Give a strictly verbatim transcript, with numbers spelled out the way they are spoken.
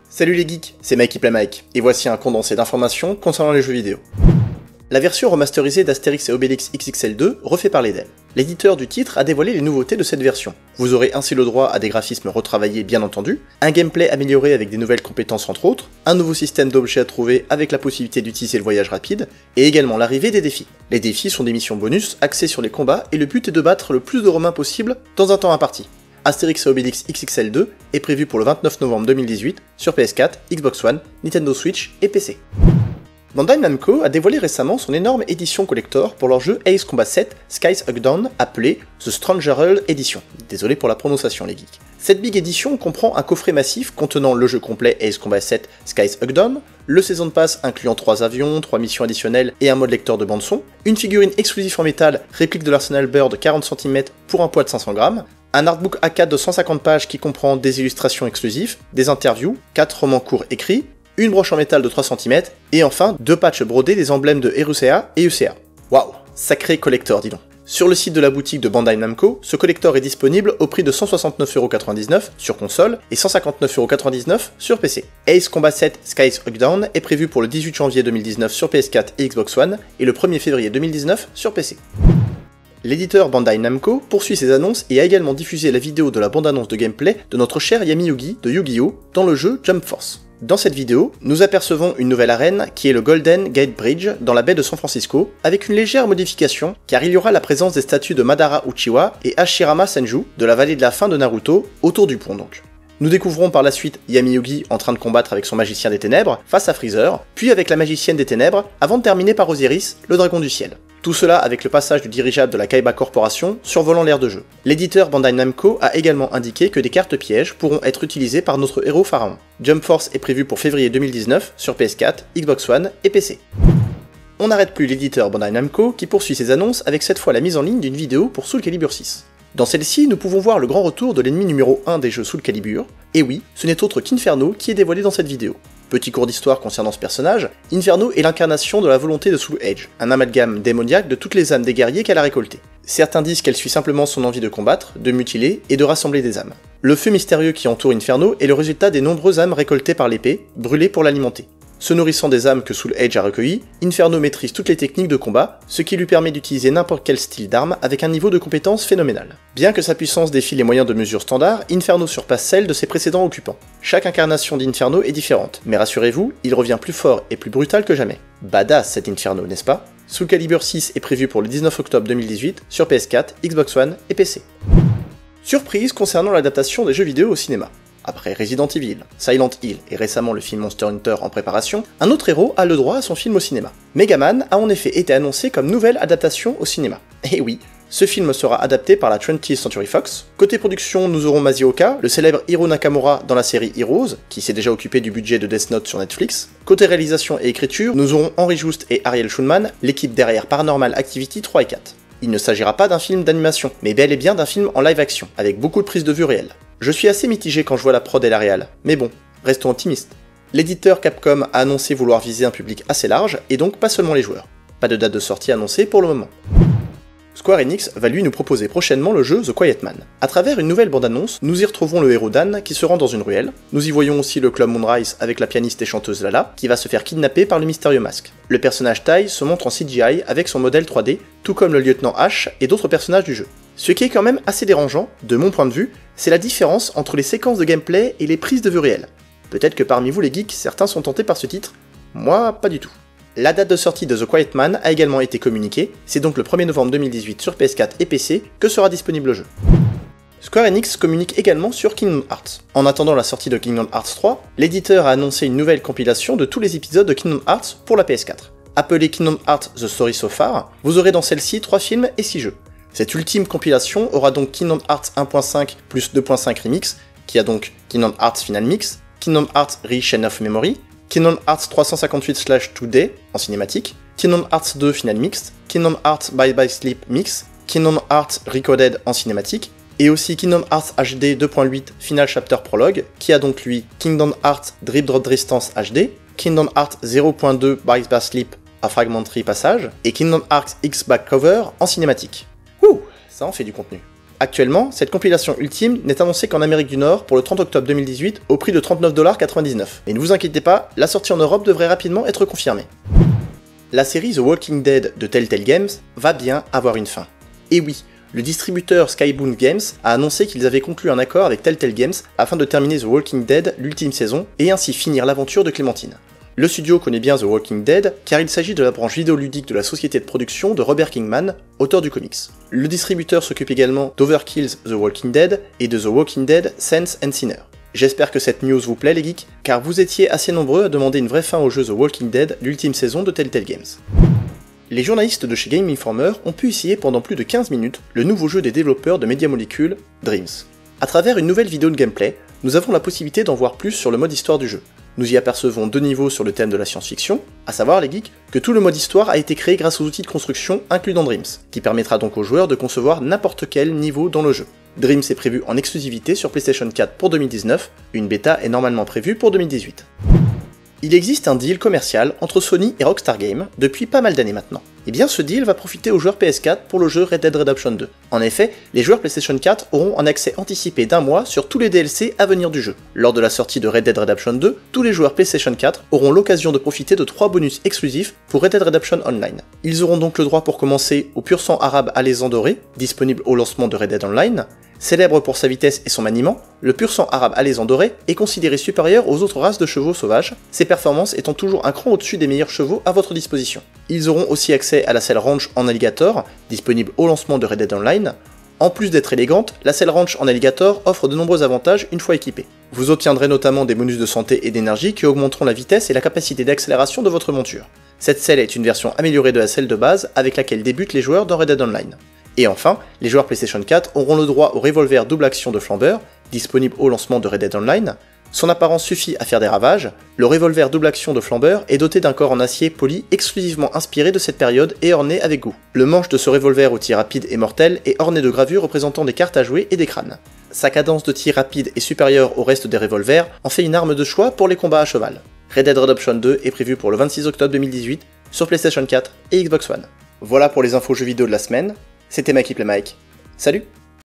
Salut les geeks, c'est Mikey Play Mike, et voici un condensé d'informations concernant les jeux vidéo. La version remasterisée d'Astérix et Obélix X X L deux refait parler d'elle. L'éditeur du titre a dévoilé les nouveautés de cette version. Vous aurez ainsi le droit à des graphismes retravaillés bien entendu, un gameplay amélioré avec des nouvelles compétences entre autres, un nouveau système d'objets à trouver avec la possibilité d'utiliser le voyage rapide, et également l'arrivée des défis. Les défis sont des missions bonus axées sur les combats et le but est de battre le plus de Romains possible dans un temps imparti. Astérix et Obélix X X L deux est prévu pour le vingt-neuf novembre deux mille dix-huit sur P S quatre, Xbox One, Nintendo Switch et P C. Bandai Namco a dévoilé récemment son énorme édition collector pour leur jeu Ace Combat sept Skies Huckdown appelé The Strangerel Edition. Désolé pour la prononciation les geeks. Cette big edition comprend un coffret massif contenant le jeu complet Ace Combat sept Skies Huckdown, le Season Pass incluant trois avions, trois missions additionnelles et un mode lecteur de bande-son, une figurine exclusive en métal réplique de l'Arsenal Bird de quarante centimètres pour un poids de cinq cents grammes, un artbook A quatre de cent cinquante pages qui comprend des illustrations exclusives, des interviews, quatre romans courts écrits, une broche en métal de trois centimètres, et enfin deux patchs brodés des emblèmes de Erusea et U C A. Waouh, sacré collector dis donc. Sur le site de la boutique de Bandai Namco, ce collector est disponible au prix de cent soixante-neuf euros quatre-vingt-dix-neuf sur console et cent cinquante-neuf euros quatre-vingt-dix-neuf sur P C. Ace Combat sept Skies Huckdown est prévu pour le dix-huit janvier deux mille dix-neuf sur P S quatre et Xbox One et le premier février deux mille dix-neuf sur P C. L'éditeur Bandai Namco poursuit ses annonces et a également diffusé la vidéo de la bande-annonce de gameplay de notre cher Yami Yugi de Yu-Gi-Oh! Dans le jeu Jump Force. Dans cette vidéo, nous apercevons une nouvelle arène qui est le Golden Gate Bridge dans la baie de San Francisco, avec une légère modification car il y aura la présence des statues de Madara Uchiwa et Hashirama Senju de la vallée de la fin de Naruto autour du pont donc. Nous découvrons par la suite Yami Yugi en train de combattre avec son magicien des ténèbres face à Freezer, puis avec la magicienne des ténèbres avant de terminer par Osiris, le dragon du ciel. Tout cela avec le passage du dirigeable de la Kaiba Corporation survolant l'aire de jeu. L'éditeur Bandai Namco a également indiqué que des cartes pièges pourront être utilisées par notre héros pharaon. Jump Force est prévu pour février deux mille dix-neuf sur P S quatre, Xbox One et P C. On n'arrête plus l'éditeur Bandai Namco qui poursuit ses annonces avec cette fois la mise en ligne d'une vidéo pour Soul Calibur six. Dans celle-ci, nous pouvons voir le grand retour de l'ennemi numéro un des jeux Soul Calibur, et oui, ce n'est autre qu'Inferno qui est dévoilé dans cette vidéo. Petit cours d'histoire concernant ce personnage, Inferno est l'incarnation de la volonté de Soul Edge, un amalgame démoniaque de toutes les âmes des guerriers qu'elle a récoltées. Certains disent qu'elle suit simplement son envie de combattre, de mutiler et de rassembler des âmes. Le feu mystérieux qui entoure Inferno est le résultat des nombreuses âmes récoltées par l'épée, brûlées pour l'alimenter. Se nourrissant des âmes que Soul Edge a recueillies, Inferno maîtrise toutes les techniques de combat, ce qui lui permet d'utiliser n'importe quel style d'arme avec un niveau de compétence phénoménal. Bien que sa puissance défie les moyens de mesure standard, Inferno surpasse celle de ses précédents occupants. Chaque incarnation d'Inferno est différente, mais rassurez-vous, il revient plus fort et plus brutal que jamais. Badass cet Inferno, n'est-ce pas? Soul Calibur six est prévu pour le dix-neuf octobre deux mille dix-huit sur P S quatre, Xbox One et P C. Surprise concernant l'adaptation des jeux vidéo au cinéma. Après Resident Evil, Silent Hill et récemment le film Monster Hunter en préparation, un autre héros a le droit à son film au cinéma. Megaman a en effet été annoncé comme nouvelle adaptation au cinéma. Et oui, ce film sera adapté par la twentieth Century Fox. Côté production, nous aurons Masioka, le célèbre Hiro Nakamura dans la série Heroes, qui s'est déjà occupé du budget de Death Note sur Netflix. Côté réalisation et écriture, nous aurons Henry Joost et Ariel Schulman, l'équipe derrière Paranormal Activity trois et quatre. Il ne s'agira pas d'un film d'animation, mais bel et bien d'un film en live action, avec beaucoup de prises de vue réelles. Je suis assez mitigé quand je vois la prod et la réal, mais bon, restons optimistes. L'éditeur Capcom a annoncé vouloir viser un public assez large, et donc pas seulement les joueurs. Pas de date de sortie annoncée pour le moment. Square Enix va lui nous proposer prochainement le jeu The Quiet Man. À travers une nouvelle bande-annonce, nous y retrouvons le héros Dan qui se rend dans une ruelle. Nous y voyons aussi le club Moonrise avec la pianiste et chanteuse Lala, qui va se faire kidnapper par le mystérieux masque. Le personnage Tai se montre en C G I avec son modèle trois D, tout comme le lieutenant Ash et d'autres personnages du jeu. Ce qui est quand même assez dérangeant, de mon point de vue, c'est la différence entre les séquences de gameplay et les prises de vue réelles. Peut-être que parmi vous les geeks, certains sont tentés par ce titre, moi pas du tout. La date de sortie de The Quiet Man a également été communiquée, c'est donc le premier novembre deux mille dix-huit sur P S quatre et P C que sera disponible le jeu. Square Enix communique également sur Kingdom Hearts. En attendant la sortie de Kingdom Hearts trois, l'éditeur a annoncé une nouvelle compilation de tous les épisodes de Kingdom Hearts pour la P S quatre. Appelée Kingdom Hearts The Story So Far, vous aurez dans celle-ci trois films et six jeux. Cette ultime compilation aura donc Kingdom Hearts un point cinq plus deux point cinq Remix, qui a donc Kingdom Hearts Final Mix, Kingdom Hearts Re-Chain of Memory, Kingdom Hearts trois cent cinquante-huit slash two D en cinématique, Kingdom Hearts deux Final Mix, Kingdom Hearts Bye Bye Sleep Mix, Kingdom Hearts Recoded en cinématique, et aussi Kingdom Hearts H D deux point huit Final Chapter Prologue, qui a donc lui Kingdom Hearts Drip Drop Distance H D, Kingdom Hearts zéro point deux Bye Bye Sleep à Fragmentary Passage, et Kingdom Hearts X Back Cover en cinématique. Ouh, ça en fait du contenu. Actuellement, cette compilation ultime n'est annoncée qu'en Amérique du Nord pour le trente octobre deux mille dix-huit au prix de trente-neuf dollars quatre-vingt-dix-neuf. Et ne vous inquiétez pas, la sortie en Europe devrait rapidement être confirmée. La série The Walking Dead de Telltale Games va bien avoir une fin. Et oui, le distributeur Skybound Games a annoncé qu'ils avaient conclu un accord avec Telltale Games afin de terminer The Walking Dead l'ultime saison et ainsi finir l'aventure de Clémentine. Le studio connaît bien The Walking Dead car il s'agit de la branche vidéoludique de la société de production de Robert Kingman, auteur du comics. Le distributeur s'occupe également d'Overkill's The Walking Dead et de The Walking Dead Saints and Sinners. J'espère que cette news vous plaît les geeks, car vous étiez assez nombreux à demander une vraie fin au jeu The Walking Dead, l'ultime saison de Telltale Games. Les journalistes de chez Game Informer ont pu essayer pendant plus de quinze minutes le nouveau jeu des développeurs de Media Molecule, Dreams. À travers une nouvelle vidéo de gameplay, nous avons la possibilité d'en voir plus sur le mode histoire du jeu. Nous y apercevons deux niveaux sur le thème de la science-fiction, à savoir les geeks, que tout le mode histoire a été créé grâce aux outils de construction inclus dans Dreams, qui permettra donc aux joueurs de concevoir n'importe quel niveau dans le jeu. Dreams est prévu en exclusivité sur PlayStation quatre pour deux mille dix-neuf, une bêta est normalement prévue pour deux mille dix-huit. Il existe un deal commercial entre Sony et Rockstar Games depuis pas mal d'années maintenant. Et bien ce deal va profiter aux joueurs P S quatre pour le jeu Red Dead Redemption deux. En effet, les joueurs PlayStation quatre auront un accès anticipé d'un mois sur tous les D L C à venir du jeu. Lors de la sortie de Red Dead Redemption deux, tous les joueurs PlayStation quatre auront l'occasion de profiter de trois bonus exclusifs pour Red Dead Redemption Online. Ils auront donc le droit pour commencer au pur sang arabe alezan doré, disponible au lancement de Red Dead Online. Célèbre pour sa vitesse et son maniement, le pur sang arabe alezan doré est considéré supérieur aux autres races de chevaux sauvages, ses performances étant toujours un cran au-dessus des meilleurs chevaux à votre disposition. Ils auront aussi accès à la selle ranch en alligator, disponible au lancement de Red Dead Online. En plus d'être élégante, la selle ranch en alligator offre de nombreux avantages une fois équipée. Vous obtiendrez notamment des bonus de santé et d'énergie qui augmenteront la vitesse et la capacité d'accélération de votre monture. Cette selle est une version améliorée de la selle de base avec laquelle débutent les joueurs dans Red Dead Online. Et enfin, les joueurs PlayStation quatre auront le droit au revolver double action de flambeur, disponible au lancement de Red Dead Online. Son apparence suffit à faire des ravages, le revolver double action de flambeur est doté d'un corps en acier poli exclusivement inspiré de cette période et orné avec goût. Le manche de ce revolver au tir rapide et mortel est orné de gravures représentant des cartes à jouer et des crânes. Sa cadence de tir rapide est supérieure au reste des revolvers, en fait une arme de choix pour les combats à cheval. Red Dead Redemption deux est prévu pour le vingt-six octobre deux mille dix-huit sur PlayStation quatre et Xbox One. Voilà pour les infos jeux vidéo de la semaine. C'était Mikey Play Mike. Salut!